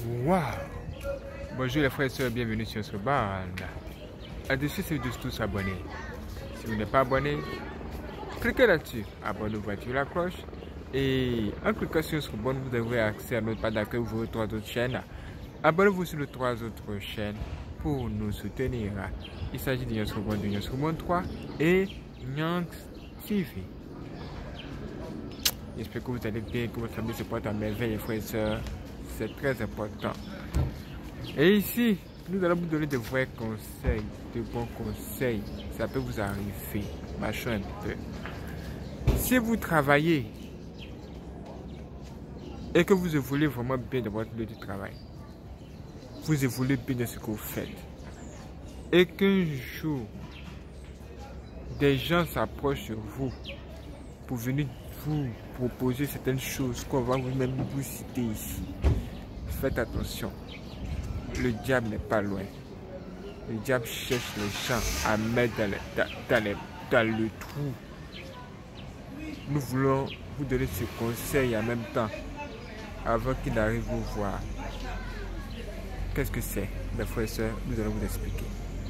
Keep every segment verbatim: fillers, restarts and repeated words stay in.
Waouh! Bonjour les frères et sœurs, bienvenue sur ce bande. Là-dessus, c'est de tous s'abonner. Si vous n'êtes pas abonné, cliquez là-dessus, abonnez-vous, activez la cloche. Et en cliquant sur ce bande, vous aurez accès à notre page d'accueil, vous aurez trois autres chaînes. Abonnez-vous sur les trois autres chaînes pour nous soutenir. Il s'agit de Nyans Bond, de Nyans Bond trois et Nyans T V. J'espère que vous allez bien, que votre famille se porte à merveille, les frères et sœurs. C'est très important. Et ici, nous allons vous donner de vrais conseils, de bons conseils. Ça peut vous arriver, machin un peu. Si vous travaillez et que vous évoluez vraiment bien dans votre lieu de travail, vous évoluez bien dans ce que vous faites, et qu'un jour, des gens s'approchent de vous pour venir vous proposer certaines choses qu'on va vous-même vous citer ici, faites attention. Le diable n'est pas loin. Le diable cherche les gens à mettre dans, les, dans, dans, les, dans le trou. Nous voulons vous donner ce conseil en même temps, avant qu'il n'arrive vous voir. Qu'est-ce que c'est, mes frères et sœurs? Nous allons vous expliquer.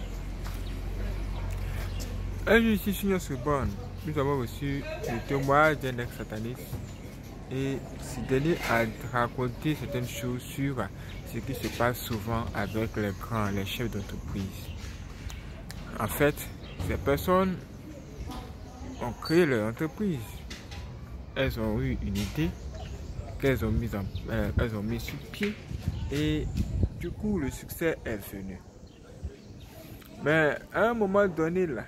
Un jour ici sur notre borne, nous avons reçu le témoignage d'un ex-sataniste. Et ce dernier a raconté certaines choses sur ce qui se passe souvent avec les grands, les chefs d'entreprise. En fait, ces personnes ont créé leur entreprise. Elles ont eu une idée qu'elles ont mise en, euh, elles ont mis sur pied et du coup le succès est venu. Mais à un moment donné là,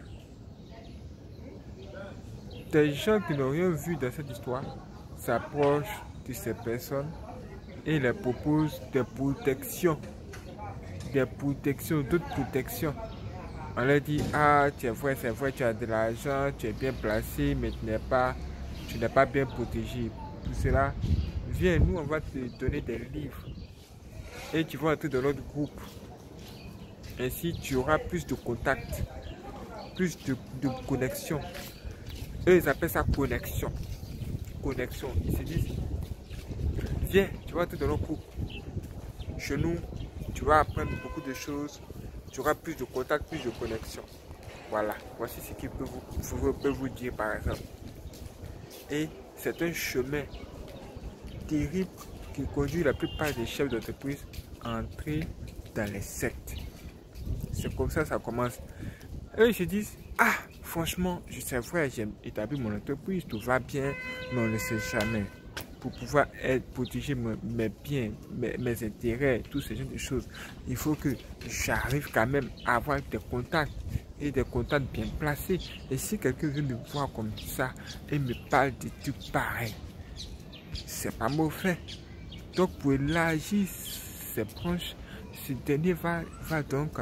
des gens qui n'ont rien vu dans cette histoire s'approchent de ces personnes et leur proposent des protections, des protections, d'autres protections. On leur dit, ah, tu es vrai, c'est vrai, tu as de l'argent, tu es bien placé, mais tu n'es pas, tu n'es pas bien protégé. Tout cela, viens, nous, on va te donner des livres et tu vas entrer dans notre groupe. Ainsi, tu auras plus de contacts, plus de, de connexions. Eux, ils appellent ça connexion. Connexion. Ils se disent, viens, tu vas entrer dans notre groupe. Chez nous, tu vas apprendre beaucoup de choses. Tu auras plus de contacts, plus de connexions. Voilà. Voici ce qu'il peut vous, vous, peut vous dire par exemple. Et c'est un chemin terrible qui conduit la plupart des chefs d'entreprise à entrer dans les sectes. C'est comme ça que ça commence. Eux, ils se disent, ah, franchement, je sais vrai, j'ai établi mon entreprise, tout va bien, mais on ne sait jamais. Pour pouvoir être, protéger mes, mes biens, mes, mes intérêts, tous ces genre de choses, il faut que j'arrive quand même à avoir des contacts et des contacts bien placés. Et si quelqu'un veut me voir comme ça et me parle de trucs pareils, c'est pas mauvais. Donc pour élargir ses branches, ce dernier va, va donc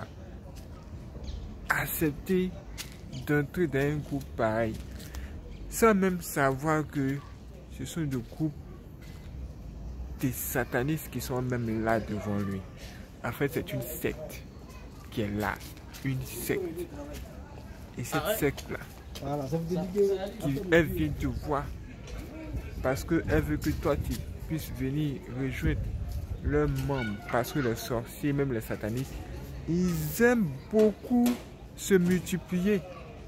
accepter d'entrer dans un groupe pareil, sans même savoir que ce sont des groupes des satanistes qui sont même là devant lui. En fait, c'est une secte qui est là, une secte. Et cette secte-là, qui, elle vient te voir parce qu'elle veut que toi tu puisses venir rejoindre leurs membres. Parce que les sorciers, même les satanistes, ils aiment beaucoup se multiplier.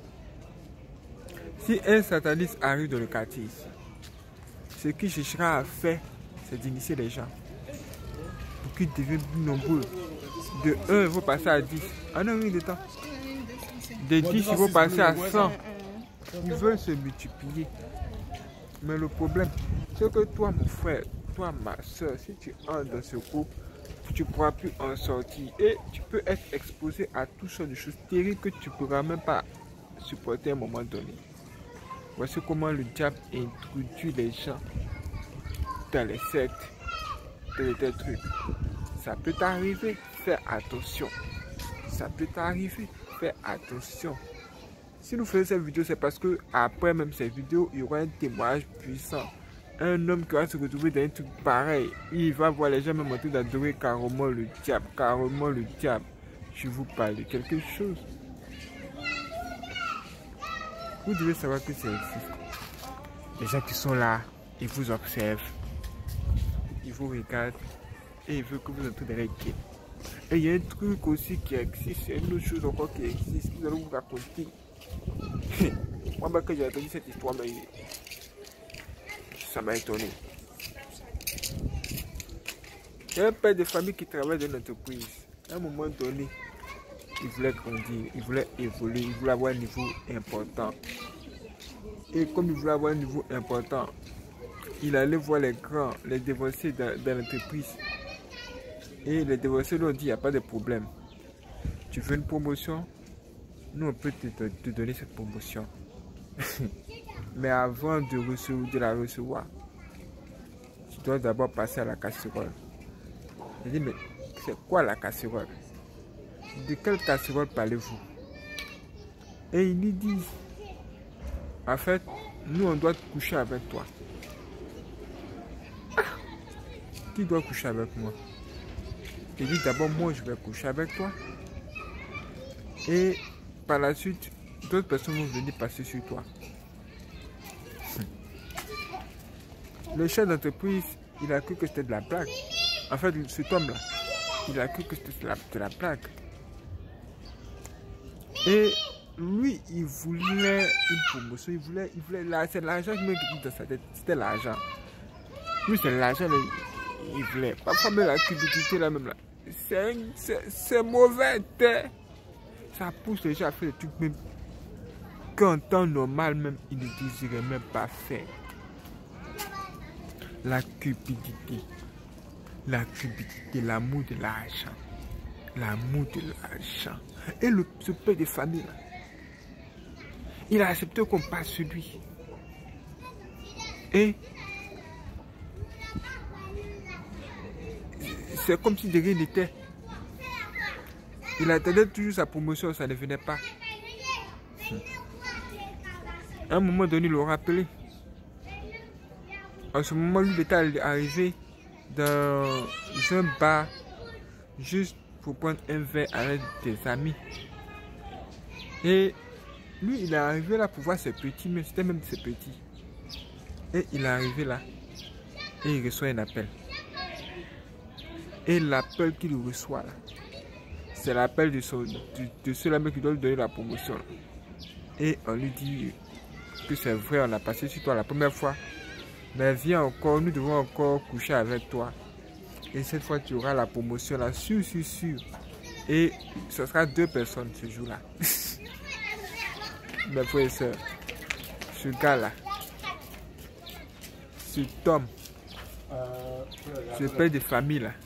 Si un sataniste arrive dans le quartier ici, ce qu'il cherchera à faire, c'est d'initier les gens pour qu'ils deviennent plus nombreux. De un, il faut passer à dix. En un minute de temps. De dix, il faut passer à cent. Ils veulent se multiplier. Mais le problème, c'est que toi, mon frère, toi, ma soeur, si tu entres dans ce groupe, tu ne pourras plus en sortir. Et tu peux être exposé à toutes sortes de choses terribles que tu ne pourras même pas supporter à un moment donné. Voici comment le diable introduit les gens dans les sectes, dans des trucs. Ça peut t'arriver, fais attention. Ça peut t'arriver, fais attention. Si nous faisons cette vidéo, c'est parce que après même cette vidéo, il y aura un témoignage puissant. Un homme qui va se retrouver dans un truc pareil, il va voir les gens même en train d'adorer carrément le diable, carrément le diable. Je vous parle de quelque chose. Vous devez savoir que ça existe. Les gens qui sont là, ils vous observent, ils vous regardent et il veut que vous entrez dans les games. Et il y a un truc aussi qui existe, il y a une autre chose encore qui existe, que nous allons vous raconter. Moi, quand j'ai entendu cette histoire, mais ça m'a étonné. Il y a un père de famille qui travaille dans une entreprise. À un moment donné, il voulait grandir, il voulait évoluer, il voulait avoir un niveau important. Et comme il voulait avoir un niveau important, il allait voir les grands, les dévanciers dans, dans l'entreprise. Et les dévanciers lui ont dit, il n'y a pas de problème. Tu veux une promotion? Nous, on peut te, te, te donner cette promotion. Mais avant de, recevoir, de la recevoir, tu dois d'abord passer à la casserole. Il dit, mais c'est quoi la casserole? De quelle casserole parlez-vous? Et ils lui disent, en fait, nous on doit coucher avec toi. Ah, qui doit coucher avec moi? Il dit d'abord, moi je vais coucher avec toi. Et par la suite, d'autres personnes vont venir passer sur toi. Le chef d'entreprise, il a cru que c'était de la blague. En fait, cet homme-là, il a cru que c'était de la, de la blague. Et lui, il voulait une promotion, il voulait, il voulait, là, c'est l'argent qui me dans sa tête, c'était l'argent. Lui, c'est l'argent, il voulait. Parfois, même la cupidité, là, même là, c'est mauvais, ça pousse les gens à faire des trucs même qu'en temps normal, même, ils ne désiraient même pas faire. La cupidité, la cupidité, l'amour de l'argent, l'amour de l'argent. Et le, ce père de famille, là, il a accepté qu'on passe sur lui. Et c'est comme si de rien n'était. Il attendait toujours sa promotion, ça ne venait pas. À un moment donné, il l'a rappelé. En ce moment, lui, il était arrivé dans un bar juste pour prendre un verre avec des amis. Et lui, il est arrivé là pour voir ses petits, mais c'était même ses petits. Et il est arrivé là et il reçoit un appel. Et l'appel qu'il reçoit là, c'est l'appel de, son, de, de celui-là qui doit lui donner la promotion. Là. Et on lui dit que c'est vrai, on a passé sur toi la première fois. Mais viens encore, nous devons encore coucher avec toi. Et cette fois, tu auras la promotion là, sûr, sûr, sûr. Et ce sera deux personnes ce jour-là. Mes frères et sœurs, ce gars-là, cet homme, ce père de famille là,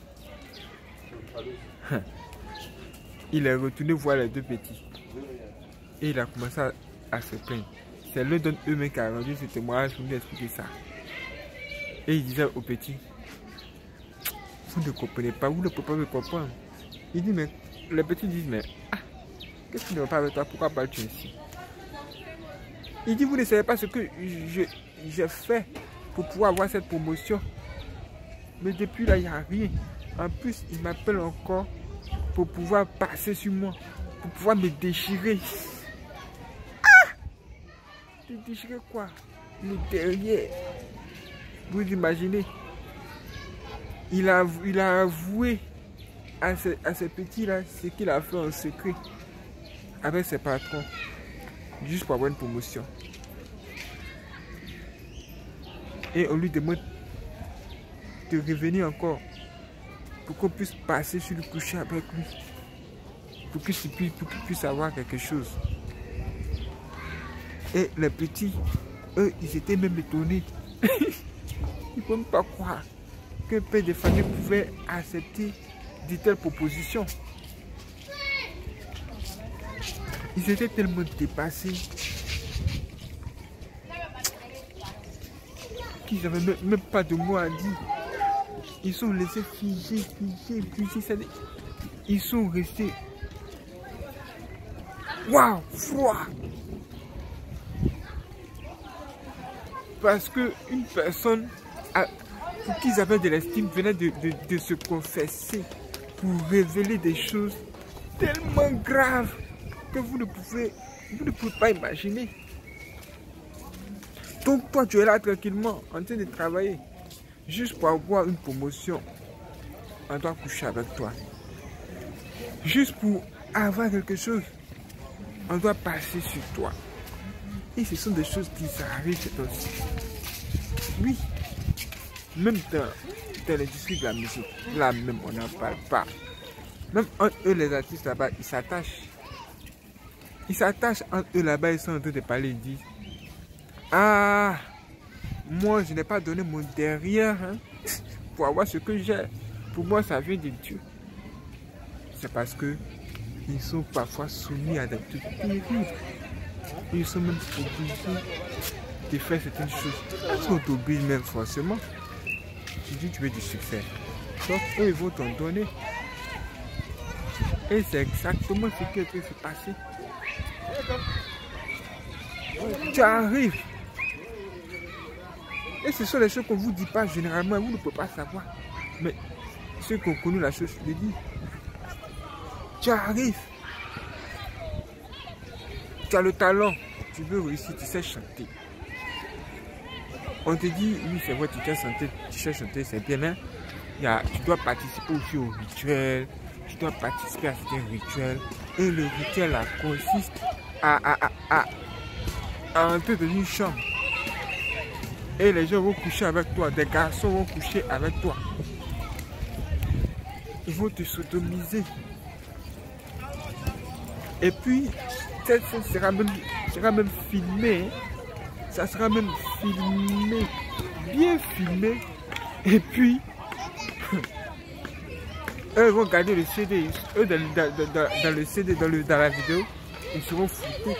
il est retourné voir les deux petits. Et il a commencé à, à se plaindre. C'est l'un d'eux eux-mêmes qui a rendu ce témoignage pour nous expliquer ça. Et il disait aux petits, vous ne comprenez pas, vous ne pouvez pas me comprendre. Il dit, mais les petits disent, mais ah, qu'est-ce qui ne va pas avec toi, pourquoi parles-tu ainsi? Il dit, vous ne savez pas ce que j'ai fait pour pouvoir avoir cette promotion. Mais depuis là, il n'y a rien. En plus, il m'appelle encore pour pouvoir passer sur moi, pour pouvoir me déchirer. Ah! Te déchirer quoi? Le derrière. Vous imaginez? Il a, il a avoué à ces, à ces petits-là ce qu'il a fait en secret avec ses patrons, juste pour avoir une promotion. Et on lui demande de revenir encore pour qu'on puisse passer sur le coucher avec lui, pour qu'il puisse, qu'il puisse avoir quelque chose. Et les petits, eux, ils étaient même étonnés. Ils ne peuvent pas croire qu'un père de famille pouvait accepter de telles propositions. Ils étaient tellement dépassés qu'ils n'avaient même, même pas de mots à dire. Ils sont laissés figés, figés, figés. Ils sont restés. Waouh, froid. Parce qu'une personne a, pour qui ils avaient de l'estime venait de, de, de se confesser pour révéler des choses tellement graves que vous ne pouvez, vous ne pouvez pas imaginer. Donc toi, tu es là tranquillement en train de travailler juste pour avoir une promotion. on doit coucher avec toi. Juste pour avoir quelque chose, on doit passer sur toi. Et ce sont des choses qui arrivent c'est aussi. Oui, même dans, dans l'industrie de la musique, là même on n'en parle pas. Même entre eux les artistes là-bas, ils s'attachent. Ils s'attachent entre eux là-bas, ils sont en train de parler, ils disent ah, moi je n'ai pas donné mon derrière hein, pour avoir ce que j'ai. Pour moi ça vient de Dieu. C'est parce que ils sont parfois soumis à des trucs terribles. Ils sont même obligés de faire certaines choses. Est-ce qu'on t'oblige même forcément? Tu dis tu veux du succès. Donc eux ils vont t'en donner. Et c'est exactement ce qui est en train de se passer. Tu arrives. Et ce sont les choses qu'on ne vous dit pas généralement. Vous ne pouvez pas savoir. Mais ceux qui ont connu la chose, je le dis. Tu arrives. Tu as le talent. Tu veux réussir, tu sais chanter. On te dit, oui c'est vrai, tu sais chanter, tu sais chanter, c'est bien, mais il y a, tu dois participer aussi au rituel. Tu dois participer à certains rituels. Et le rituel là, consiste à, à, à, à, à entrer dans une chambre. Et les gens vont coucher avec toi. Des garçons vont coucher avec toi. Ils vont te sodomiser. Et puis, ça sera même, sera même filmé. Ça sera même filmé. Bien filmé. Et puis, eux vont garder le C D. Eux, dans, dans, dans, dans le C D, dans, le, dans la vidéo, ils seront foutus.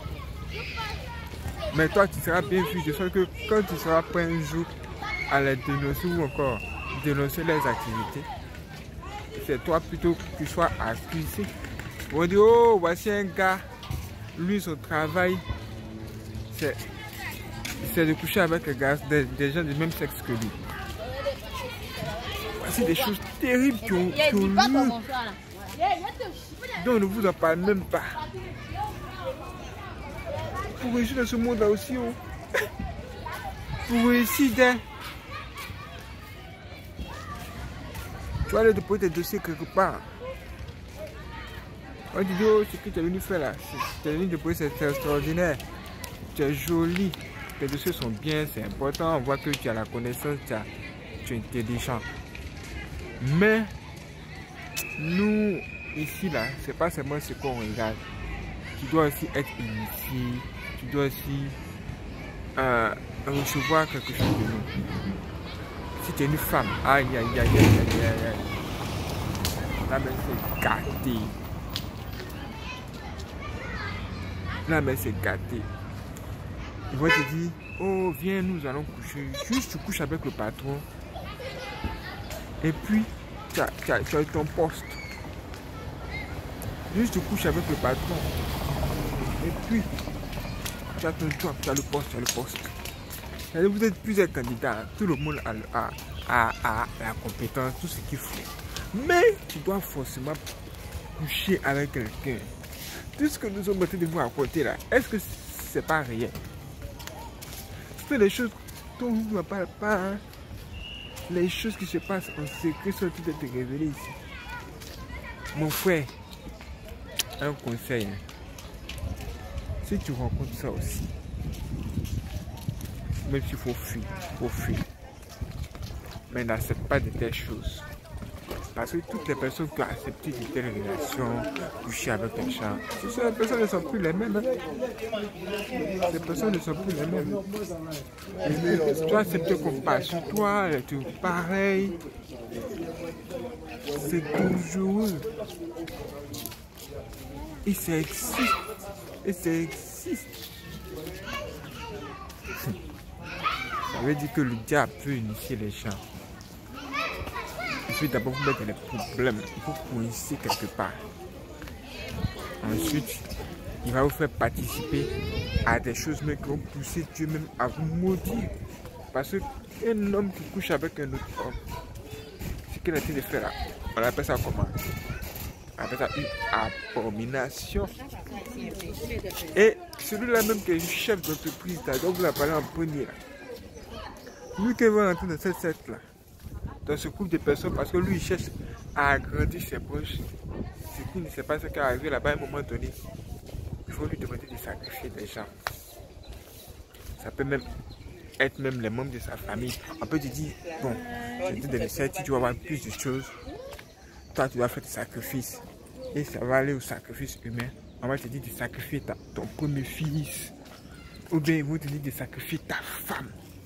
Mais toi, tu seras bien vu. De sorte que quand tu seras prêt un jour à les dénoncer ou encore dénoncer leurs activités, c'est toi plutôt que tu sois accusé. On va dire, oh, voici un gars, lui, son travail, c'est de coucher avec des, gars, des, des gens du même sexe que lui. Voici des choses terribles qui ont, qui ont lieu. Donc, on ne vous en parle même pas. Pour réussir dans ce monde-là aussi, oh. Pour réussir, hein. Tu vas aller déposer tes dossiers quelque part. On dit, oh, ce que tu es venu faire là, tu es venu déposer, c'est extraordinaire. Tu es joli, tes dossiers sont bien, c'est important. On voit que tu as la connaissance, tu, as, tu es intelligent. Mais, nous, ici là, c'est pas seulement ce qu'on regarde. Tu dois aussi être initié, tu dois aussi euh, recevoir quelque chose de nous. Si tu es une femme, aïe aïe aïe aïe aïe aïe aïe. Là, mais c'est gâté. Là, mais c'est gâté. Ils vont te dire, oh, viens, nous allons coucher. Juste, tu couches avec le patron. Et puis, tu as, tu as, tu as ton poste. Juste, tu couches avec le patron. Et puis, tu as ton job, tu as le poste, tu as le poste. Vous êtes plusieurs candidats, tout le monde a, a, a, a la compétence, tout ce qu'il faut. Mais tu dois forcément coucher avec quelqu'un. Tout ce que nous sommes en train de vous raconter là, est-ce que c'est pas réel? C'est des choses dont vous ne parlez pas. Hein? Les choses qui se passent en secret sont toutes être révélées ici. Mon frère, un conseil. Hein? Si tu rencontres ça aussi, même s'il faut fuir, il faut fuir. Mais n'accepte pas de telles choses. Parce que toutes les personnes qui ont accepté de telles relations, coucher avec un chat, ces personnes ne sont plus les mêmes. Hein. Ces personnes ne sont plus les mêmes. Tu as accepté qu'on passe sur toi, tu es pareil. C'est dangereux. Et ça existe. Et ça existe. Ça veut dire que le diable peut initier les gens. Il faut d'abord vous mettre dans les problèmes. Il faut coincer quelque part. Ensuite, il va vous faire participer à des choses même qui vont pousser Dieu même à vous maudire. Parce qu'un homme qui couche avec un autre homme, ce qu'il a été de faire là, on appelle ça comment? On appelle ça une abomination. Et celui-là même qui est chef d'entreprise, donc vous l'avez parlé en premier là. Lui qui va rentrer dans cette secte là, dans ce groupe de personnes parce que lui, il cherche à agrandir ses proches. Ce qui ne sait pas ce qui est arrivé là-bas à un moment donné. Il faut lui demander de sacrifier des gens. Ça peut même être même les membres de sa famille. On peut te dire, bon, je te donne ça, tu vas avoir plus de choses. Toi, tu dois faire des sacrifices. Et ça va aller au sacrifice humain. On va te dire de sacrifier ta, ton premier fils. Ou bien ils vont te dire de sacrifier ta femme.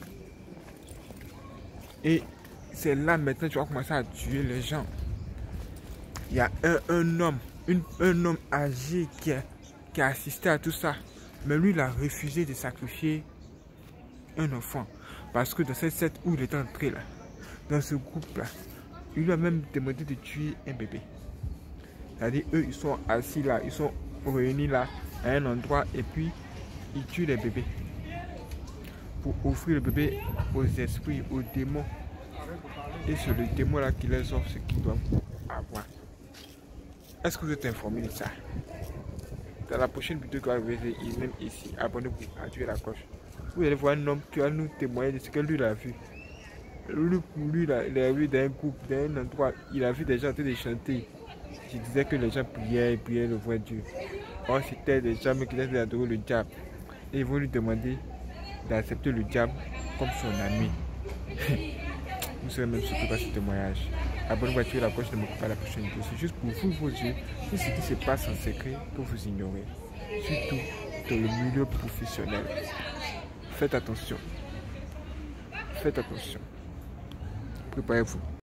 Et c'est là maintenant que tu vas commencer à tuer les gens. Il y a un, un homme, une, un homme âgé qui a, qui a assisté à tout ça. Mais lui, il a refusé de sacrifier un enfant. Parce que dans cette secte où il est entré là, dans ce groupe là, il lui a même demandé de tuer un bébé. C'est-à-dire, eux, ils sont assis là, ils sont réunis là, à un endroit, et puis ils tuent les bébés. Pour offrir le bébé aux esprits, aux démons. Et c'est le démon là qui les offre ce qu'ils doivent avoir. Est-ce que vous êtes informé de ça? Dans la prochaine vidéo qui va arriver, même ici, abonnez-vous, activez la cloche. Vous allez voir un homme qui va nous témoigner de ce que lui a vu. Lui, lui là, il a vu dans un groupe, dans un endroit, il a vu des gens en train de chanter. Je disais que les gens priaient et priaient le vrai Dieu. Or, c'était des gens qui étaient adorer le diable. Et ils vont lui demander d'accepter le diable comme son ami. Vous serez même surpris par ce témoignage. Abonnez-vous, activez la cloche, ne manquez pas la prochaine vidéo. C'est juste pour vous, vos yeux, tout ce qui se passe en secret pour vous ignorer. Surtout dans le milieu professionnel. Faites attention. Faites attention. Préparez-vous.